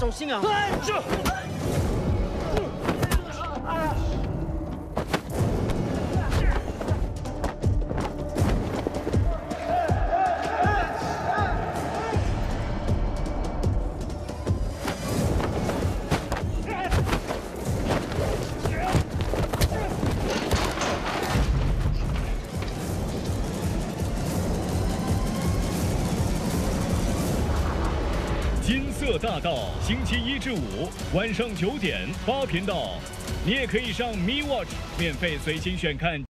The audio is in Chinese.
小心啊！ 是。 金色大道，星期1至5晚上9点8频道，你也可以上 Me Watch 免费随心选看。